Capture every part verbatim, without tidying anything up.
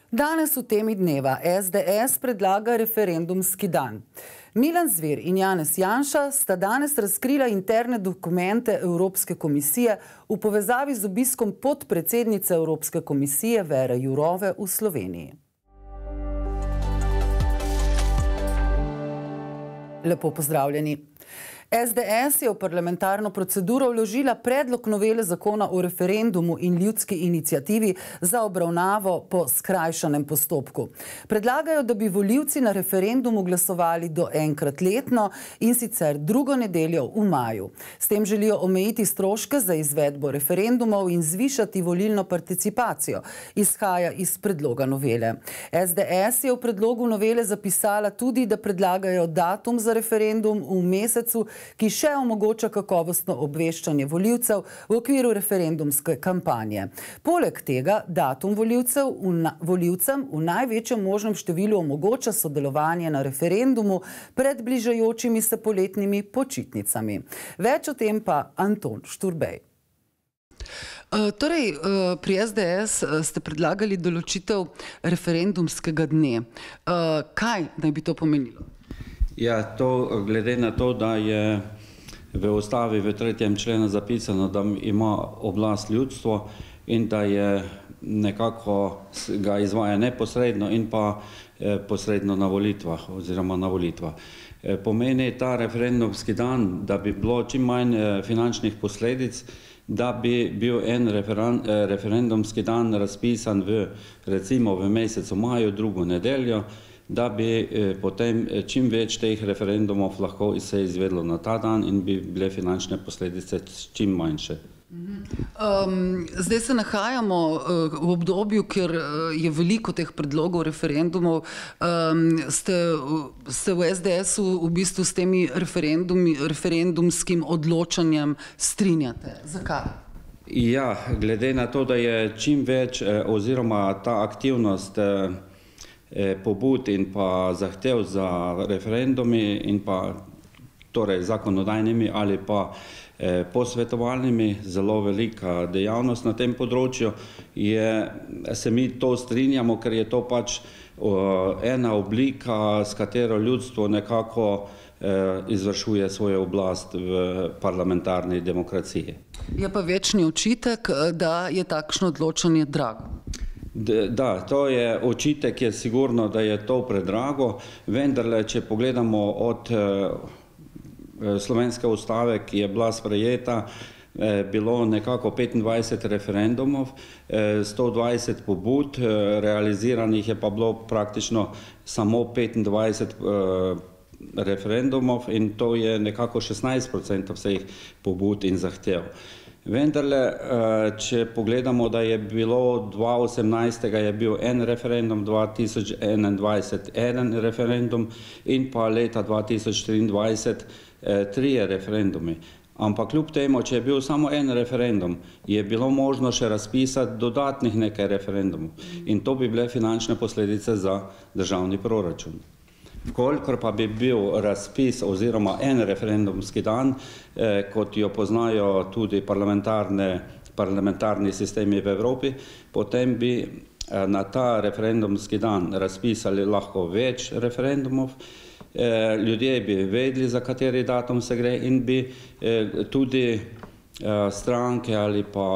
Danes v temi dneva S D S predlaga referendumski dan. Milan Zver in Janez Janša sta danes razkrila interne dokumente Evropske komisije v povezavi z obiskom podpredsednice Evropske komisije Vere Jourove v Sloveniji. Lepo pozdravljeni. S D S je v parlamentarno proceduro vložila predlog novele zakona o referendumu in ljudski iniciativi za obravnavo po skrajšanem postopku. Predlagajo, da bi volivci na referendumu glasovali do enkrat letno in sicer drugo nedeljo v maju. S tem želijo omejiti stroške za izvedbo referendumov in zvišati volilno participacijo, izhaja iz predloga novele. S D S je v predlogu novele zapisala tudi, da predlagajo datum za referendum v mesecu, ki še omogoča kakovostno obveščanje volivcev v okviru referendumske kampanje. Poleg tega datum volivcev v na, volivcem v največjem možnem številu omogoča sodelovanje na referendumu pred bližajočimi se poletnimi počitnicami. Več o tem pa Anton Šturbej. Uh, torej, uh, pri S D S uh, ste predlagali določitev referendumskega dne. Uh, kaj naj bi to pomenilo? Ja, to glede na to, da je v ustavi v tretjem členu zapisano, da ima oblast ljudstvo in da je nekako ga izvaja neposredno in pa eh, posredno na volitvah oziroma na volitvah. Eh, pomeni ta referendumski dan, da bi bilo čim manj eh, finančnih posledic, da bi bil en referen, eh, referendumski dan razpisan v recimo v mesecu maju, drugo nedeljo, da bi eh, potem čim več teh referendumov lahko se izvedlo na ta dan in bi bile finančne posledice čim manjše. Um, zdaj se nahajamo uh, v obdobju, kjer uh, je veliko teh predlogov referendumov. Um, ste, ste v S D S-u v bistvu s temi referendumskim odločanjem strinjate. Zakaj? Ja, glede na to, da je čim več eh, oziroma ta aktivnost eh, pobud in pa zahtev za referendumi in pa torej zakonodajnimi ali pa eh, posvetovalnimi, zelo velika dejavnost na tem področju, je, se mi to strinjamo, ker je to pač uh, ena oblika, s katero ljudstvo nekako eh, izvršuje svojo oblast v parlamentarni demokraciji. Je pa večni očitek, da je takšno odločanje drago. Da, to je očitek, je sigurno, da je to predrago, vendarle, če pogledamo od eh, slovenske ustave, ki je bila sprejeta, eh, bilo nekako petindvajset referendumov, eh, sto dvajset pobud, eh, realiziranih je pa bilo praktično samo petindvajset eh, referendumov in to je nekako šestnajst procentov vseh pobud in zahtev. Vendarle, če pogledamo, da je bilo dva tisoč osemnajstega je bil en referendum, dva tisoč enaindvajset en referendum in pa leta dva tisoč triindvajset trije referendumi. Ampak kljub temu, če je bil samo en referendum, je bilo možno še razpisati dodatnih nekaj referendumov in to bi bile finančne posledice za državni proračun. Kolikor pa bi bil razpis oziroma en referendumski dan, eh, kot jo poznajo tudi parlamentarni sistemi v Evropi, potem bi eh, na ta referendumski dan razpisali lahko več referendumov, eh, ljudje bi vedeli, za kateri datum se gre in bi eh, tudi eh, stranke ali pa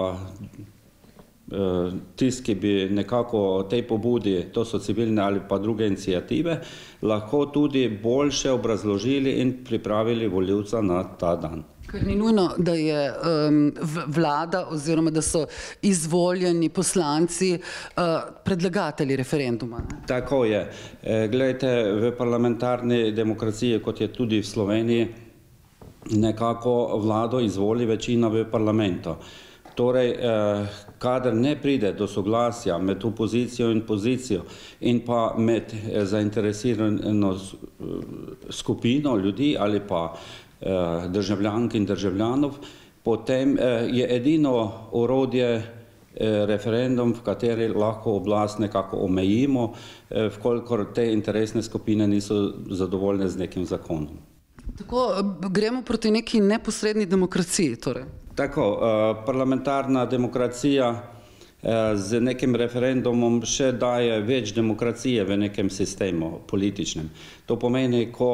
tisti, ki bi nekako tej pobudi, to so civilne ali pa druge iniciative, lahko tudi boljše obrazložili in pripravili volivca na ta dan. Ker ni nujno, da je um, vlada oziroma da so izvoljeni poslanci uh, predlagatelji referenduma. Ne? Tako je. E, glejte, v parlamentarni demokraciji, kot je tudi v Sloveniji, nekako vlado izvoli večina v parlamentu. Torej, kadar ne pride do soglasja med opozicijo in pozicijo in pa med zainteresirano skupino ljudi ali pa državljank in državljanov, potem je edino orodje referendum, v kateri lahko oblast nekako omejimo, vkolikor te interesne skupine niso zadovoljne z nekim zakonom. Tako gremo proti neki neposredni demokraciji, torej? Tako, parlamentarna demokracija z nekim referendumom še daje več demokracije v nekem sistemu političnem. To pomeni, ko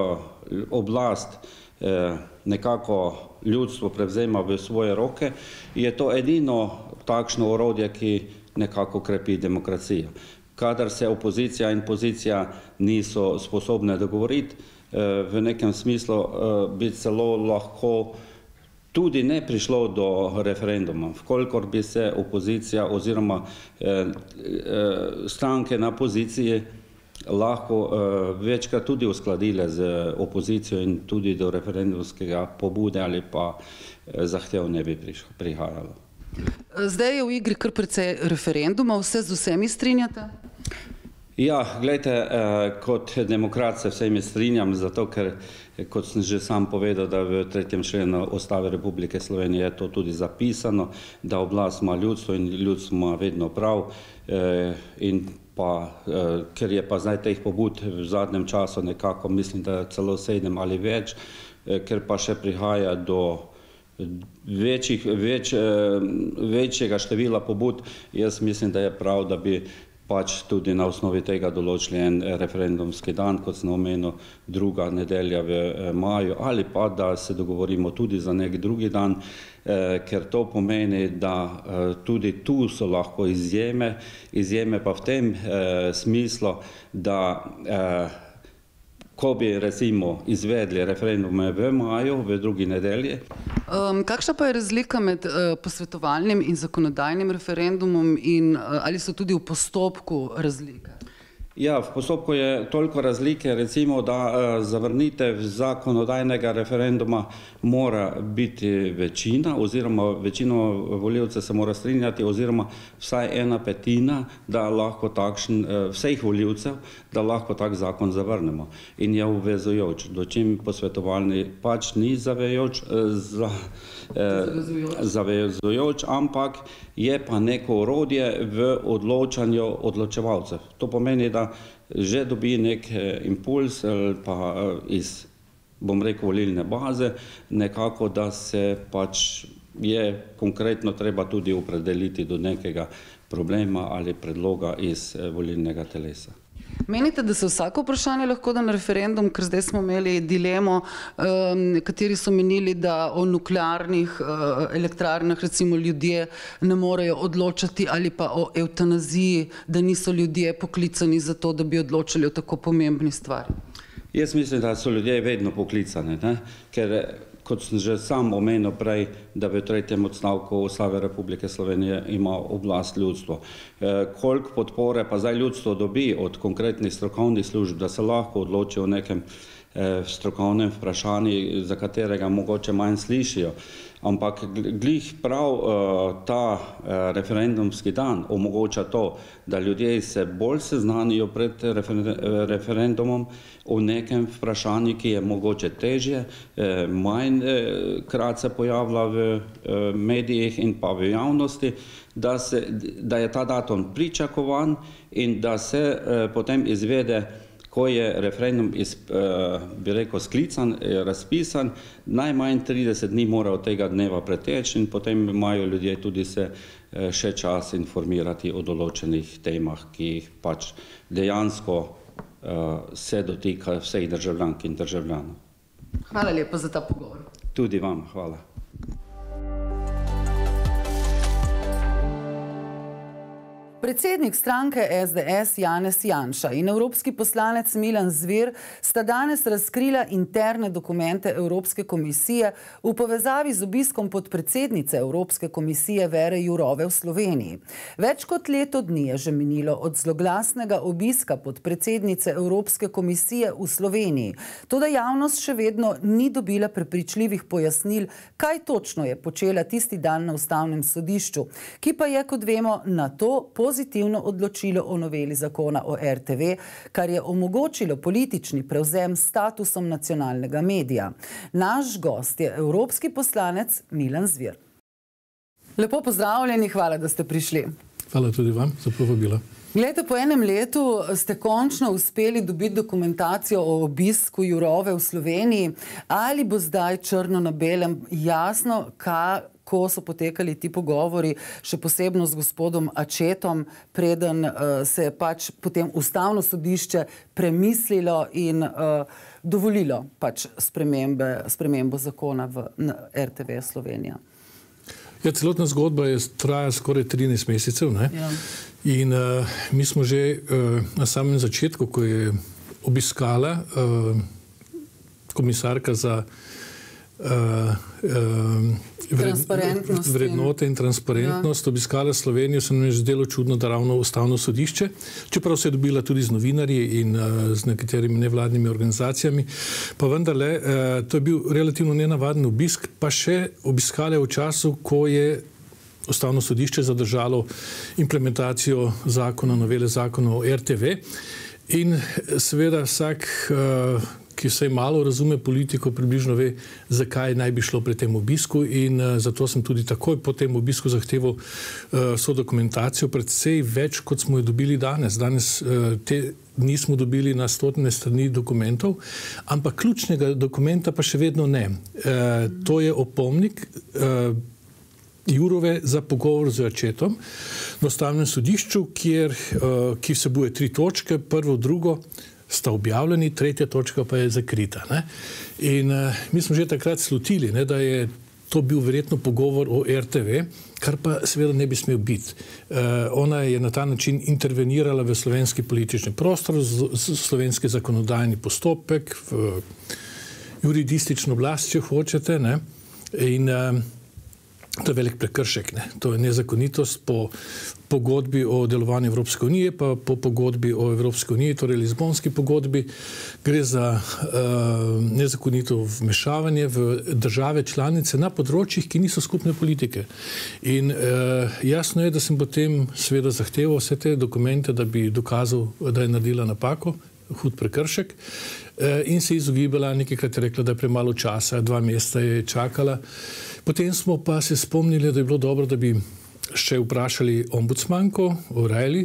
oblast nekako ljudstvo prevzema v svoje roke, je to edino takšno orodje, ki nekako krepi demokracijo. Kadar se opozicija in pozicija niso sposobne dogovoriti, v nekem smislu bi celo lahko tudi ne prišlo do referenduma, vkolikor bi se opozicija oziroma eh, eh, stranke na poziciji lahko eh, večkrat tudi uskladile z opozicijo in tudi do referendumskega pobude ali pa eh, zahtev ne bi prihajalo. Zdaj je v igri kar precej referenduma, vse z vsemi strinjate? Ja, gledajte, eh, kot demokrat se vsemi strinjam, zato ker, kot sem že sam povedal, da v tretjem členu Ustave Republike Slovenije je to tudi zapisano, da oblast ima ljudstvo in ljudstvo ima vedno prav, eh, in pa, eh, ker je pa zdaj teh pobud v zadnjem času nekako, mislim, da celo sedem ali več, eh, ker pa še prihaja do večjih, več, eh, večjega števila pobud, jaz mislim, da je prav, da bi pač tudi na osnovi tega določili en referendumski dan, kot sem omenil, druga nedelja v maju, ali pa da se dogovorimo tudi za nek drugi dan, eh, ker to pomeni, da eh, tudi tu so lahko izjeme, izjeme pa v tem eh, smislu, da eh, ko bi recimo izvedli referendume v maju, v drugi nedelji. Um, kakšna pa je razlika med uh, posvetovalnim in zakonodajnim referendumom in uh, ali so tudi v postopku razlike? Ja, v postopku je toliko razlike, recimo, da uh, zavrnitev zakonodajnega referenduma mora biti večina, oziroma večino volivcev se mora strinjati, oziroma vsaj ena petina, da lahko takšen, uh, vseh volivcev, da lahko tak zakon zavrnemo. In je obvezujoč, dočim posvetovalni pač ni zavejoč, uh, za, uh, zavezujoč, ampak je pa neko orodje v odločanju odločevalcev. To pomeni, da že dobi nek impuls pa iz, bom rekel, volilne baze, nekako, da se pač je konkretno treba tudi opredeliti do nekega problema ali predloga iz volilnega telesa. Menite, da se vsako vprašanje lahko da na referendum, ker zdaj smo imeli dilemo, um, kateri so menili, da o nuklearnih uh, elektrarnah recimo ljudje ne morejo odločati, ali pa o evtanaziji, da niso ljudje poklicani za to, da bi odločali o tako pomembni stvari. Jaz mislim, da so ljudje vedno poklicani, ne? Ker kot sem že sam omenil prej, da v tretjem odstavku Ustave Republike Slovenije ima oblast ljudstvo. E, koliko podpore pa zdaj ljudstvo dobi od konkretnih strokovnih služb, da se lahko odloči o nekem e, strokovnem vprašanju, za katerega mogoče manj slišijo. Ampak glih prav uh, ta uh, referendumski dan omogoča to, da ljudje se bolj seznanijo pred refer referendumom o nekem vprašanju, ki je mogoče težje, eh, manj eh, krat se pojavlja v eh, medijih in pa v javnosti, da, se, da je ta datum pričakovan in da se eh, potem izvede, ko je referendum iz, eh, bi rekel, sklican, je razpisan, najmanj trideset dni mora od tega dneva preteči in potem imajo ljudje tudi se eh, še čas informirati o določenih temah, ki jih pač dejansko eh, se dotika vseh državljank in državljanov. Hvala lepa za ta pogovor. Tudi vam hvala. Predsednik stranke S D S Janez Janša in evropski poslanec Milan Zver sta danes razkrila interne dokumente Evropske komisije v povezavi z obiskom podpredsednice Evropske komisije Vere Jourove v Sloveniji. Več kot leto dni je že minilo od zloglasnega obiska podpredsednice Evropske komisije v Sloveniji. Toda javnost še vedno ni dobila prepričljivih pojasnil, kaj točno je počela tisti dan na Ustavnem sodišču, ki pa je, kot vemo, na to pozitivno pozitivno odločilo o noveli zakona o R T V, kar je omogočilo politični prevzem s statusom nacionalnega medija. Naš gost je evropski poslanec Milan Zver. Lepo pozdravljeni, hvala, da ste prišli. Hvala tudi vam za povabilo. Glejte, po enem letu ste končno uspeli dobiti dokumentacijo o obisku Jourove v Sloveniji. Ali bo zdaj črno na belem jasno, ka, ko so potekali ti pogovori, še posebno z gospodom Accettom, preden uh, se je pač potem ustavno sodišče premislilo in uh, dovolilo pač spremembe, spremembo zakona v R T V Slovenija. Ja, celotna zgodba je traja skoraj trinajst mesecev, ne? Ja. In uh, mi smo že uh, na samem začetku, ko je obiskala uh, komisarka za uh, uh, transparentnost vrednote in transparentnost, ja. Obiskala Slovenijo, se nam je zdelo čudno, da ravno ustavno sodišče, čeprav se je dobila tudi z novinarji in uh, z nekaterimi nevladnimi organizacijami, pa vendarle, uh, to je bil relativno nenavaden obisk, pa še obiskala v času, ko je ustavno sodišče zadržalo implementacijo zakona, novele zakona o R T V in seveda vsak uh, ki vsaj malo razume politiko, približno ve, zakaj naj bi šlo pri tem obisku in uh, zato sem tudi takoj po tem obisku zahteval uh, vso dokumentacijo, predvsej več, kot smo jo dobili danes. Danes uh, te nismo dobili na stotine strani dokumentov, ampak ključnega dokumenta pa še vedno ne. Uh, to je opomnik uh, Jurove za pogovor z Accettom na ustavnem sodišču, kjer, uh, ki vsebuje tri točke, prvo, drugo, sta objavljeni, tretja točka pa je zakrita. Ne? In uh, mi smo že takrat slutili, ne, da je to bil verjetno pogovor o R T V, kar pa seveda ne bi smel biti. Uh, ona je na ta način intervenirala v slovenski politični prostor, z, z slovenski zakonodajni postopek, v juridistično oblast, če hočete, ne? In uh, to je velik prekršek. Ne? To je nezakonitost po pogodbi o delovanju Evropske unije, pa po pogodbi o Evropske unije, torej Lizbonski pogodbi. Gre za uh, nezakonito vmešavanje v države članice na področjih, ki niso skupne politike. In uh, jasno je, da sem potem seveda zahteval vse te dokumente, da bi dokazal, da je naredila napako, hud prekršek, uh, in se izogibala, nekajkrat je rekla, da je premalo časa, dva meseca je čakala. Potem smo pa se spomnili, da je bilo dobro, da bi še vprašali ombudsmanko O'Reilly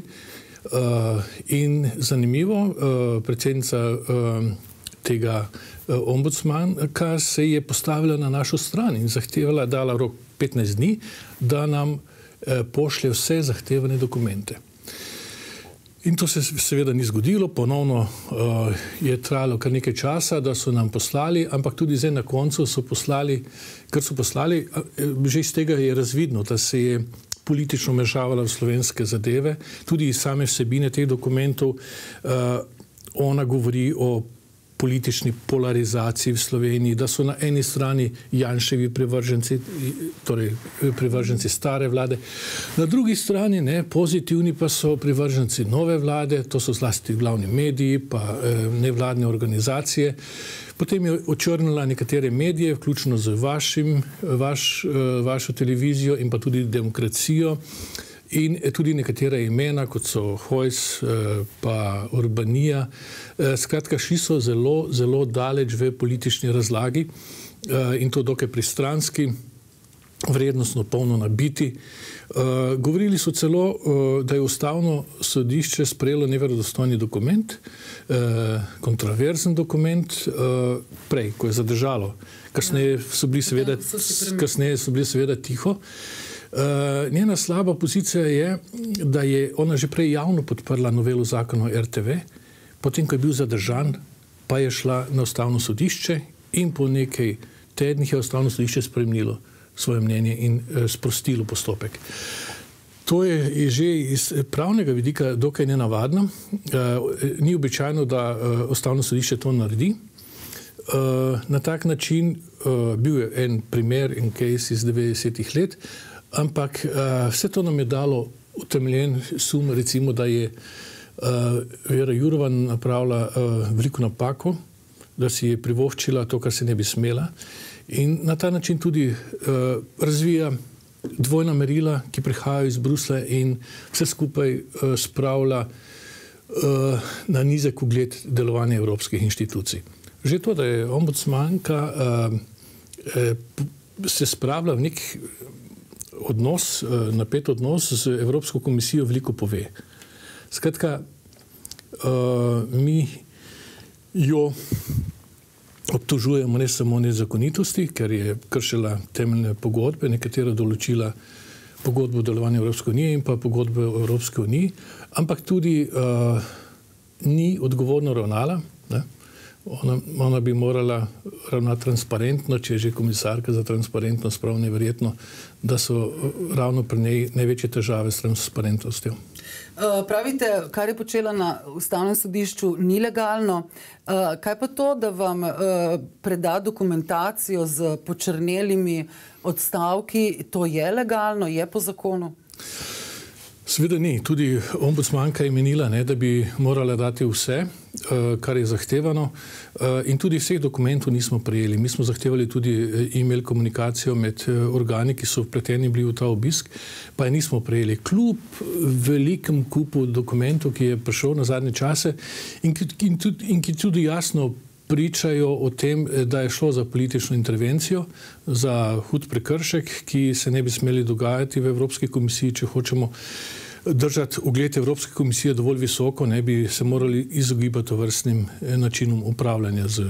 uh, in zanimivo, uh, predsednica uh, tega uh, ombudsmanka se je postavila na našo stran in zahtevala, dala rok petnajst dni, da nam uh, pošlje vse zahtevane dokumente. In to se seveda ni zgodilo, ponovno uh, je trajalo kar nekaj časa, da so nam poslali, ampak tudi zdaj na koncu so poslali, kar so poslali, že iz tega je razvidno, da se je politično vmešavala v slovenske zadeve, tudi iz same vsebine teh dokumentov. Uh, ona govori o politični polarizaciji v Sloveniji, da so na eni strani Janševi privrženci, torej privrženci stare vlade, na drugi strani ne, pozitivni pa so privrženci nove vlade, to so zlasti glavni mediji, pa eh, nevladne organizacije. Potem je očrnila nekatere medije, vključno z vašim, vaš, vašo televizijo in pa tudi Demokracijo. In tudi nekatera imena, kot so Hojs pa Urbanija. Skratka, šli so zelo, zelo daleč v politični razlagi in to dokaj pristranski, vrednostno polno nabiti. Govorili so celo, da je ustavno sodišče sprejelo neverodostojni dokument, kontroverzen dokument, prej, ko je zadržalo. Kasneje so bili seveda, kasneje so bili seveda tiho. Uh, njena slaba pozicija je, da je ona že prej javno podprla novelo zakona o R T V, potem, ko je bil zadržan, pa je šla na ustavno sodišče in po nekaj tednih je ustavno sodišče spremenilo svoje mnenje in uh, sprostilo postopek. To je, je že iz pravnega vidika dokaj nenavadno. Uh, ni običajno, da uh, ustavno sodišče to naredi. Uh, na tak način uh, bil je en primer, en case iz devetdesetih let, ampak uh, vse to nam je dalo utemeljen sum, recimo, da je uh, Vera Jourova napravila uh, veliko napako, da si je privoščila to, kar se ne bi smela in na ta način tudi uh, razvija dvojna merila, ki prihajajo iz Bruslja in vse skupaj uh, spravlja uh, na nizek ugled delovanja evropskih inštitucij. Že to, da je ombudsmanka uh, uh, se spravlja v nek odnos, napet odnos z Evropsko komisijo veliko pove. Skratka, mi jo obtožujemo ne samo nezakonitosti, ker je kršila temeljne pogodbe, nekatera določila pogodbo o delovanju Evropske unije in pa pogodbe o Evropske uniji, ampak tudi uh, ni odgovorno ravnala. Ne? Ona, ona bi morala ravnati transparentno, če je že komisarka za transparentnost, prav neverjetno, da so ravno pri njej največje težave s transparentnostjo. Pravite, kar je počela na Ustavnem sodišču, ni legalno. Kaj pa to, da vam preda dokumentacijo z počrnelimi odstavki, to je legalno, je po zakonu? Seveda ni. Tudi ombudsmanka je menila, ne, da bi morala dati vse, kar je zahtevano, in tudi vseh dokumentov nismo prejeli. Mi smo zahtevali tudi e-mail komunikacijo med organi, ki so vpleteni bili v ta obisk, pa je nismo prejeli. Kljub velikem kupu dokumentov, ki je prišel na zadnje čase in ki, in tudi, in ki tudi jasno pričajo o tem, da je šlo za politično intervencijo, za hud prekršek, ki se ne bi smeli dogajati v Evropski komisiji, če hočemo držati ugled Evropske komisije dovolj visoko, ne bi se morali izogibati vrstnim načinom upravljanja z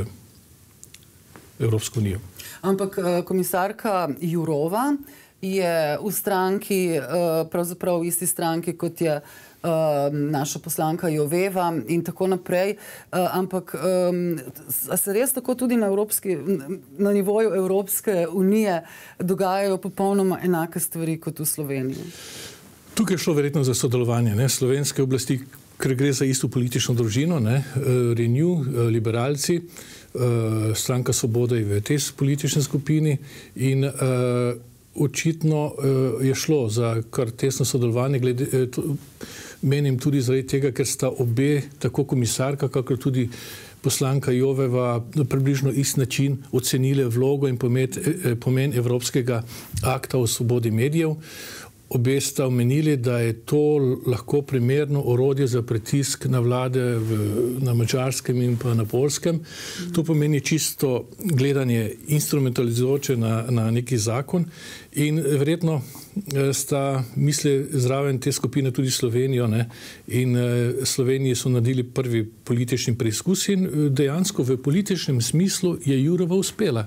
Evropsko unijo. Ampak komisarka Jourova je v stranki, pravzaprav v isti stranki, kot je naša poslanka Joveva in tako naprej, ampak se res tako tudi na, evropski, na nivoju Evropske unije dogajajo popolnoma enake stvari kot v Sloveniji? Tukaj je šlo verjetno za sodelovanje, ne? Slovenske oblasti, ker gre za isto politično družino, ne? Renew, liberalci, stranka Svoboda je v tej politični skupini in očitno je šlo za kar tesno sodelovanje, glede, menim tudi zaradi tega, ker sta obe, tako komisarka, kakor tudi poslanka Joveva, na približno isti način ocenile vlogo in pomen Evropskega akta o svobodi medijev. Obe sta omenili, da je to lahko primerno orodje za pritisk na vlade v, na Madžarskem in pa na Poljskem. To pomeni čisto gledanje instrumentalizujoče na, na neki zakon in verjetno sta misli zraven te skupine tudi Slovenijo, ne? In Sloveniji so naredili prvi politični preizkus in dejansko v političnem smislu je Jourova uspela.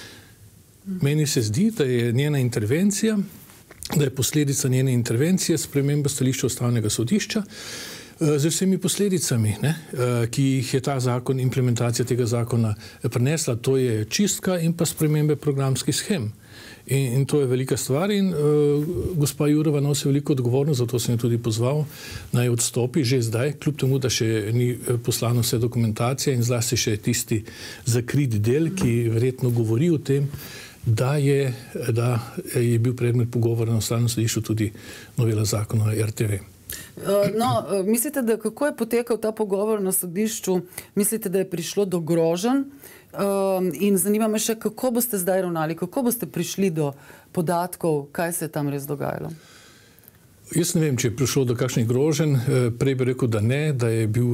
Meni se zdi, da je njena intervencija da je posledica njene intervencije sprememba stališča Ustavnega sodišča z vsemi posledicami, ne, ki jih je ta zakon, implementacija tega zakona prinesla. To je čistka in pa spremembe programskih shem. In, in to je velika stvar in uh, gospa Jourova nosi veliko odgovornost, zato sem jo tudi pozval, naj odstopi že zdaj, kljub temu, da še ni poslano vse dokumentacije in zlasti še tisti zakrit del, ki verjetno govori o tem, da je, da je bil predmet pogovora na Ustavnem sodišču tudi novela zakona o R T V. No, mislite, da kako je potekal ta pogovor na sodišču? Mislite, da je prišlo do groženj? In zanima me še, kako boste zdaj ravnali, kako boste prišli do podatkov, kaj se je tam res dogajalo? Jaz ne vem, če je prišlo do kakšnih groženj. Prej bi rekel, da ne, da je bil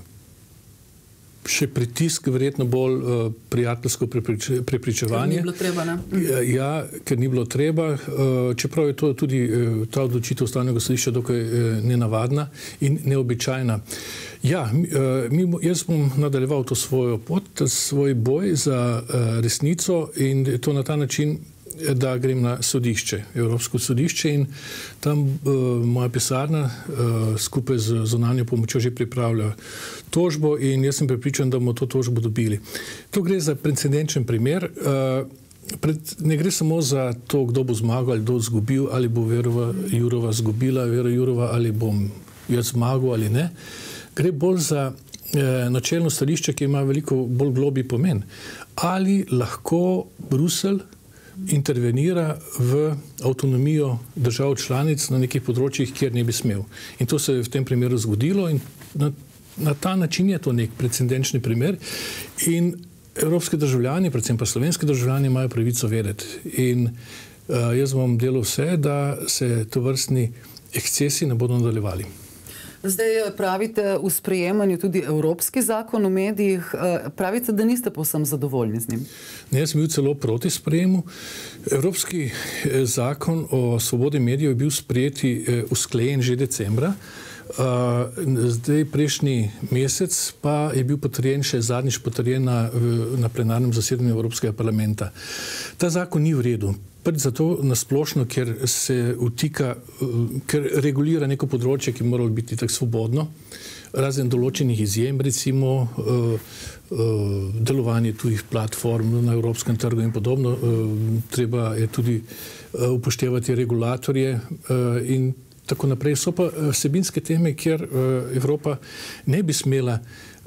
še pritisk, verjetno bolj uh, prijateljsko prepričevanje. Ker ni bilo treba, ne? Ja, ker ni bilo treba, uh, čeprav je to tudi uh, ta odločitev Ustavnega sodišča dokaj uh, nenavadna in neobičajna. Ja, uh, mi, jaz bom nadaljeval to svojo pot, svoj boj za uh, resnico in to na ta način, da grem na sodišče, Evropsko sodišče in tam uh, moja pisarna uh, skupaj z zunanjo pomočjo že pripravlja tožbo in jaz sem prepričan, da bomo to tožbo dobili. To gre za precedenčen primer. Uh, pred, ne gre samo za to, kdo bo zmagal ali kdo zgubil, ali bo Vera Jourova zgubila, Vera Jourova ali bom jaz zmagal ali ne. Gre bolj za eh, načelno stališče, ki ima veliko bolj globi pomen. Ali lahko Bruselj intervenira v avtonomijo držav članic na nekih področjih, kjer ne bi smel. In to se je v tem primeru zgodilo in na, na ta način je to nek precedenčni primer in evropski državljani, predvsem pa slovenski državljani, imajo pravico vedeti. In uh, jaz bom delal vse, da se tovrstni ekscesi ne bodo nadaljevali. Zdaj pravite v sprejemanju tudi Evropski zakon o medijih. Pravite, da niste povsem zadovoljni z njim. Ne, jaz sem bil celo proti sprejemu. Evropski zakon o svobodi medijev je bil sprejeti, usklejen že decembra. Zdaj, prejšnji mesec pa je bil potrjen še zadnjič potrjen na, na plenarnem zasedanju Evropskega parlamenta. Ta zakon ni v redu. Prvi zato nasplošno, ker se vtika, ker regulira neko področje, ki mora biti tako svobodno, razen določenih izjem, recimo delovanje tujih platform na evropskem trgu in podobno. Treba je tudi upoštevati regulatorje in tako naprej. So pa vsebinske teme, kjer Evropa ne bi smela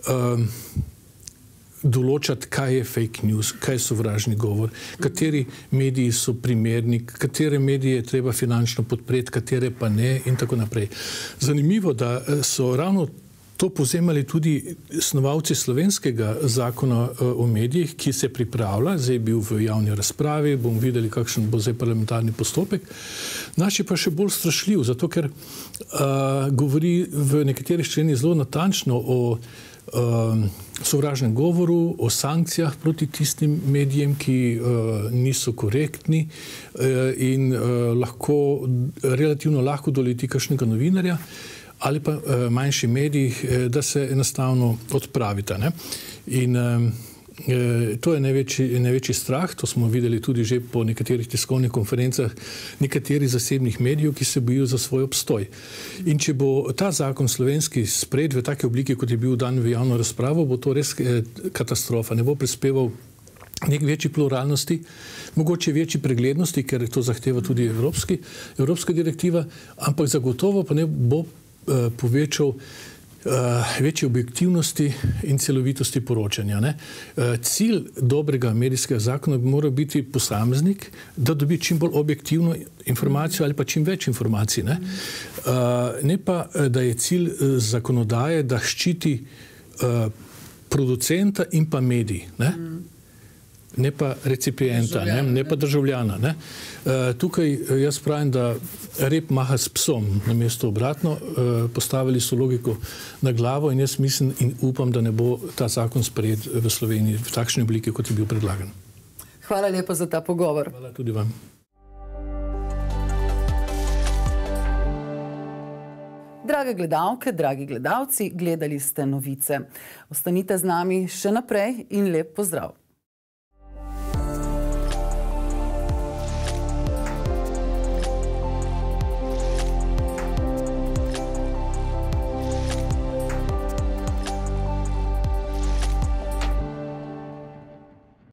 določati, kaj je fake news, kaj je sovražni govor, kateri mediji so primerni, katere medije je treba finančno podpreti, katere pa ne in tako naprej. Zanimivo, da so ravno to povzemali tudi snovalci slovenskega zakona o medijih, ki se pripravlja, zdaj je bil v javni razpravi, bomo videli, kakšen bo zdaj parlamentarni postopek. Naš je pa še bolj strašljiv, zato ker uh, govori v nekaterih členih zelo natančno o uh, sovražnem govoru, o sankcijah proti tistim medijem, ki uh, niso korektni uh, in uh, lahko, relativno lahko doleti kakšnega novinarja ali pa uh, manjši mediji, uh, da se enostavno odpravita. Ne? In uh, to je največji, največji strah, to smo videli tudi že po nekaterih tiskovnih konferencah nekaterih zasebnih medijev, ki se bojijo za svoj obstoj. In če bo ta zakon slovenski sprejet v taki obliki, kot je bil dan v javno razpravo, bo to res eh, katastrofa. Ne bo prispeval nek večji pluralnosti, mogoče večji preglednosti, ker to zahteva tudi evropski, evropska direktiva, ampak zagotovo pa ne bo eh, povečal Uh, večje objektivnosti in celovitosti poročanja. Ne? Uh, cilj dobrega medijskega zakona bi moral biti posameznik, da dobi čim bolj objektivno informacijo ali pa čim več informacij. Ne, uh, ne pa, da je cilj uh, zakonodaje, da ščiti uh, producenta in pa medij. Ne? Ne pa recipienta, ne, ne pa državljana. Ne. Uh, tukaj jaz pravim, da rep maha s psom, namesto obratno. Uh, postavili so logiko na glavo in jaz mislim in upam, da ne bo ta zakon sprejet v Sloveniji v takšni obliki, kot je bil predlagan. Hvala lepa za ta pogovor. Hvala tudi vam. Drage gledalke, dragi gledalci, gledali ste novice. Ostanite z nami še naprej in lep pozdrav.